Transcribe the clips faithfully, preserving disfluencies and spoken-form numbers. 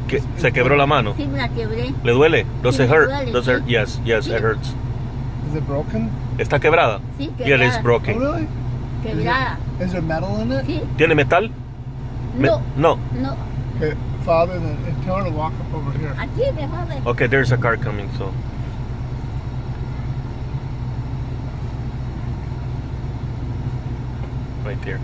Que se quebró la mano. Sí, me la quebré. ¿Le duele? Does Sí, it me hurt? duele, Does sí. it hurt? Yes, yes, Sí. it hurts. Is it broken? ¿Está quebrada? Sí, Yeah, it is quebrada. Oh, broken. really? Quebrada. Is there metal in it? Sí. ¿Tiene metal? Me- No, No. no. Okay, Father, then and tell her to walk up over here. Aquí mejor de... Okay, there's a car coming, so. Right there.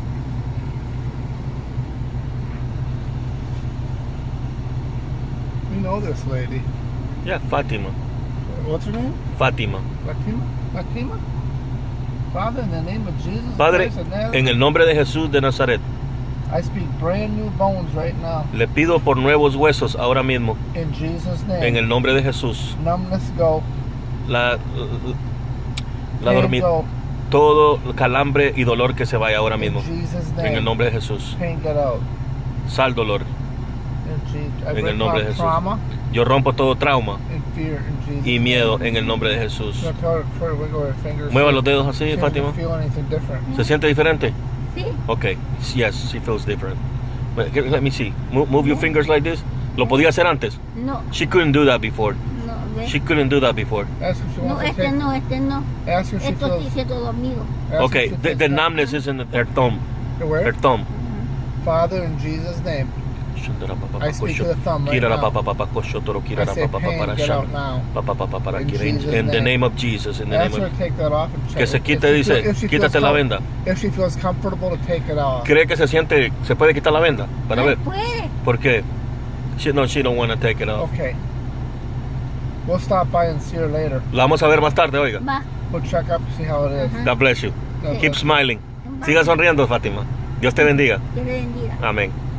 We know this lady. Yeah, Fatima. What's her name? Fatima. Fatima? Fatima? Father, in the name of Jesus Padre, Christ of Nazareth, en el nombre de Jesús de Nazaret, I speak brand new bones right now. le pido por nuevos huesos ahora mismo, In Jesus' name. en el nombre de Jesús. Numbness go. La, la Pain dormida, go. todo calambre y dolor que se vaya ahora In mismo, Jesus' name. en el nombre de Jesús. Pain get out. Sal dolor, In Je- I en el break nombre off de Jesús. trauma Yo rompo todo trauma and fear in Jesus' y miedo name. en el nombre de Jesús. Now tell her, try to wiggle her fingers. Mueva los dedos así, She doesn't Fátima. feel anything different. ¿Se siente diferente? Sí. Okay. Yes, she feels different. But here, let me see. Move, move your fingers like this. ¿Lo podía hacer antes? No, She couldn't do that before. no, ve. She couldn't do that before. Ask if she No, wants to este take. no, este no. Ask her if she Esto feels. sí siento dormido. ask Okay, if she the, feels the that- numbness is in her thumb. The Her where? thumb. Father, in Jesus' name, I speak to the thumb right Kira la now. papa papa kosho toro kira I la say papa pain, para get shan. out now. Papa papa para In kira. In Jesus' in the name. name of Jesus, in the name Ask her of. to take that off and check. Que se if- quite, if she dice, feel- if she feels quítate la com- venda. If she feels comfortable to take it off. ¿Cree que se siente, se puede quitar la venda? Para Ay, ver. puede. ¿Por qué? She, no, she don't want to take it off. Okay. We'll stop by and see her later. La vamos a ver más tarde, oiga. Va. We'll check up and see how it is. Ajá. God bless you. God Keep bless. smiling. Siga sonriendo, Fátima. Dios te bendiga. Que le bendiga. Amén.